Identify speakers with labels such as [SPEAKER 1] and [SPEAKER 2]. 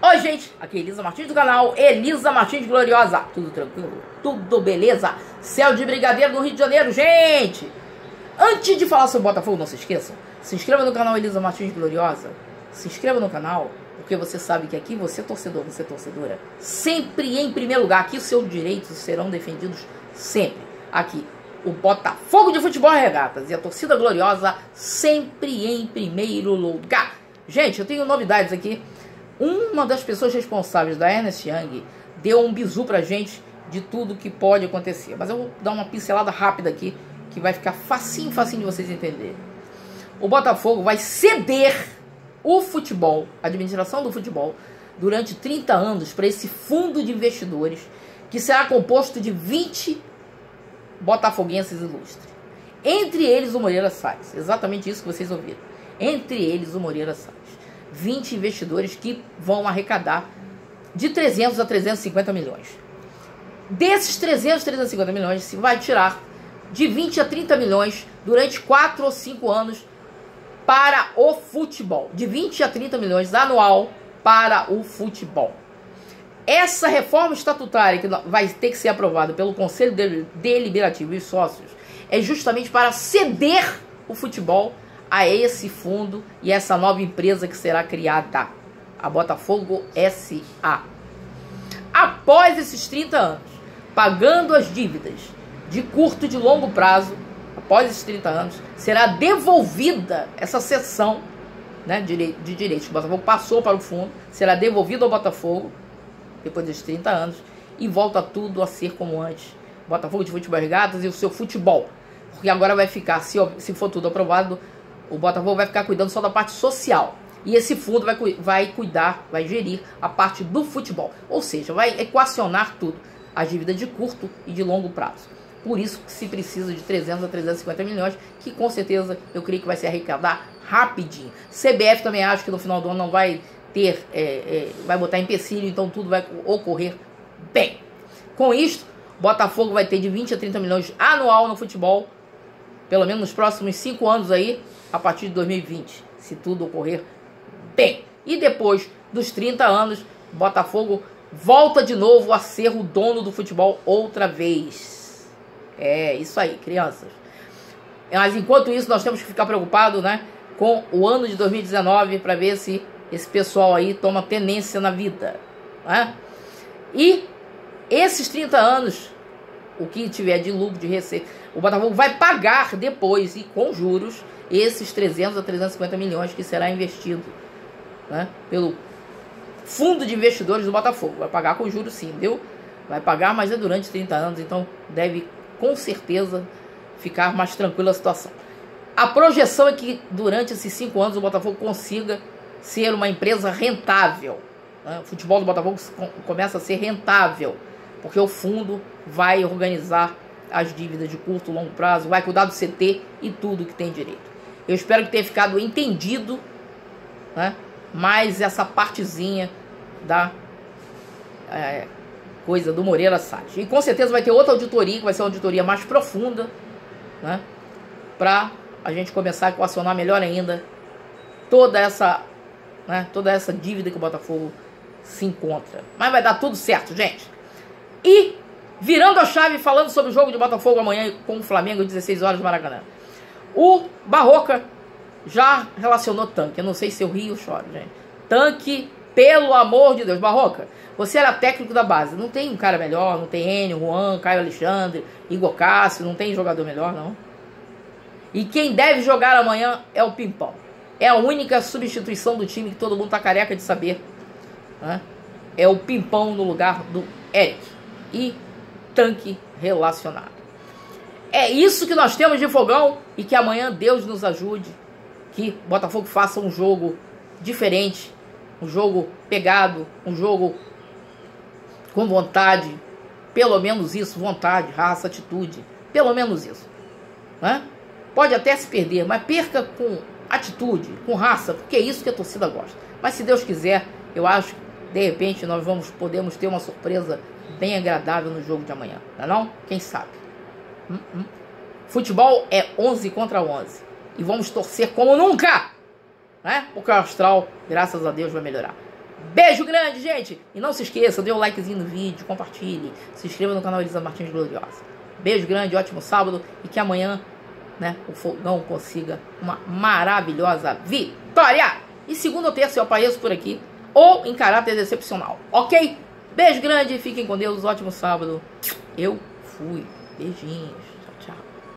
[SPEAKER 1] Oi, gente, aqui é Elisa Martins do canal Elisa Martins Gloriosa. Tudo tranquilo? Tudo beleza? Céu de brigadeiro no Rio de Janeiro, gente! Antes de falar sobre Botafogo, não se esqueçam, se inscreva no canal Elisa Martins Gloriosa. Se inscreva no canal, porque você sabe que aqui você é torcedor, você é torcedora, sempre em primeiro lugar. Aqui os seus direitos serão defendidos sempre. Aqui, o Botafogo de Futebol e Regatas e a torcida gloriosa sempre em primeiro lugar. Gente, eu tenho novidades aqui. Uma das pessoas responsáveis da Ernst Young deu um bizu pra gente de tudo que pode acontecer. Mas eu vou dar uma pincelada rápida aqui, que vai ficar facinho de vocês entenderem. O Botafogo vai ceder o futebol, a administração do futebol, durante 30 anos para esse fundo de investidores, que será composto de 20 botafoguenses ilustres. Entre eles o Moreira Salles. Exatamente isso que vocês ouviram. Entre eles o Moreira Salles. 20 investidores que vão arrecadar de 300 a 350 milhões. Desses 300 a 350 milhões, se vai tirar de 20 a 30 milhões durante 4 ou 5 anos para o futebol. De 20 a 30 milhões anual para o futebol. Essa reforma estatutária que vai ter que ser aprovada pelo Conselho Deliberativo e sócios é justamente para ceder o futebol a esse fundo e essa nova empresa que será criada, a Botafogo S.A. Após esses 30 anos, pagando as dívidas de curto e de longo prazo, após esses 30 anos, será devolvida essa cessão, né, de direitos que o Botafogo passou para o fundo, será devolvido ao Botafogo, depois desses 30 anos, e volta tudo a ser como antes. Botafogo de Futebol e Regatas e o seu futebol. Porque agora vai ficar, se for tudo aprovado, o Botafogo vai ficar cuidando só da parte social. E esse fundo vai cuidar, vai gerir a parte do futebol. Ou seja, vai equacionar tudo. A dívida de curto e de longo prazo. Por isso que se precisa de 300 a 350 milhões, que com certeza eu creio que vai se arrecadar rapidinho. CBF também acho que no final do ano não vai ter, vai botar empecilho, então tudo vai ocorrer bem. Com isto, Botafogo vai ter de 20 a 30 milhões anual no futebol, pelo menos nos próximos 5 anos aí, a partir de 2020, se tudo ocorrer bem. E depois dos 30 anos, Botafogo volta de novo a ser o dono do futebol outra vez. É isso aí, crianças. Mas enquanto isso, nós temos que ficar preocupados, né, com o ano de 2019 para ver se esse pessoal aí toma tenência na vida, né? E esses 30 anos, o que tiver de lucro, de receita, o Botafogo vai pagar depois, e com juros, esses 300 a 350 milhões que será investido, né, pelo fundo de investidores do Botafogo. Vai pagar com juros sim, viu? Vai pagar, mas é durante 30 anos, então deve com certeza ficar mais tranquila a situação. A projeção é que durante esses 5 anos o Botafogo consiga ser uma empresa rentável, né? O futebol do Botafogo começa a ser rentável, porque o fundo vai organizar as dívidas de curto e longo prazo, vai cuidar do CT e tudo que tem direito. Eu espero que tenha ficado entendido, né, mais essa partezinha da coisa do Moreira Salles. E com certeza vai ter outra auditoria, que vai ser uma auditoria mais profunda, né, para a gente começar a equacionar melhor ainda toda essa dívida que o Botafogo se encontra. Mas vai dar tudo certo, gente. E virando a chave, falando sobre o jogo de Botafogo amanhã com o Flamengo às 16 horas no Maracanã. O Barroca já relacionou Tanque. Eu não sei se eu rio ou choro, gente. Tanque, pelo amor de Deus. Barroca, você era técnico da base. Não tem um cara melhor, não tem Enio, Juan, Caio Alexandre, Igor Cássio, não tem jogador melhor, não. E quem deve jogar amanhã é o Pimpão. É a única substituição do time que todo mundo tá careca de saber, né? É o Pimpão no lugar do Eric. E Tanque relacionado. É isso que nós temos de fogão, e que amanhã Deus nos ajude, que o Botafogo faça um jogo diferente, um jogo pegado, um jogo com vontade, pelo menos isso, vontade, raça, atitude, pelo menos isso, né? Pode até se perder, mas perca com atitude, com raça, porque é isso que a torcida gosta. Mas se Deus quiser, eu acho que de repente nós podemos ter uma surpresa bem agradável no jogo de amanhã, não é não? Quem sabe? Futebol é 11 contra 11. E vamos torcer como nunca, né? Porque o astral, graças a Deus, vai melhorar. Beijo grande, gente. E não se esqueça, dê o likezinho no vídeo, compartilhe. Se inscreva no canal Elisa Martins Gloriosa. Beijo grande, ótimo sábado. E que amanhã, né, o Fogão consiga uma maravilhosa vitória. E segunda ou terça eu apareço por aqui, ou em caráter excepcional, ok? Beijo grande, fiquem com Deus, ótimo sábado. Eu fui. Beijinhos.